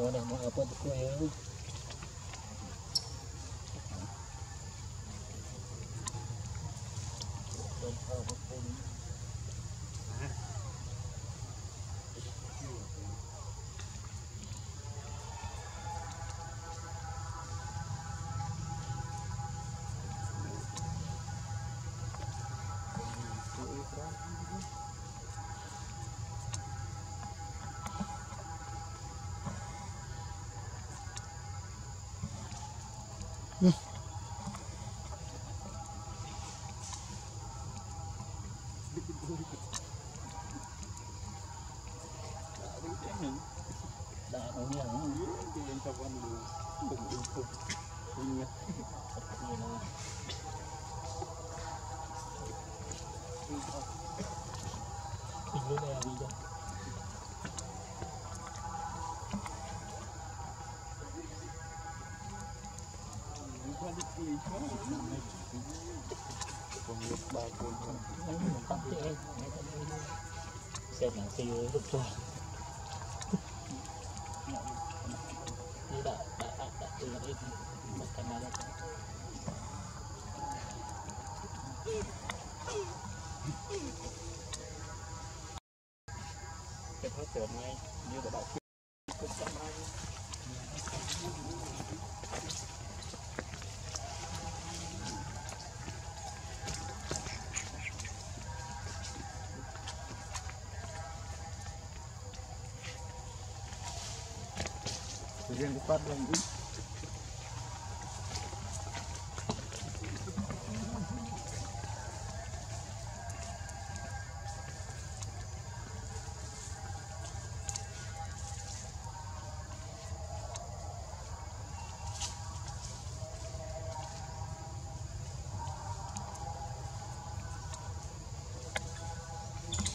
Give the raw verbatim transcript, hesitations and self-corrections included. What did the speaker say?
nó đang mua apa tu kue đã nó nghe nó đi lên trong con đường đừng đừng không đi nghe đi vô đây đi đâu còn một ba con không mình tắt thế xem là siêu được rồi tidak tak tak tidak itu makan malam cái thói quen này như là bảo cũng chậm lại riêng cái phát lên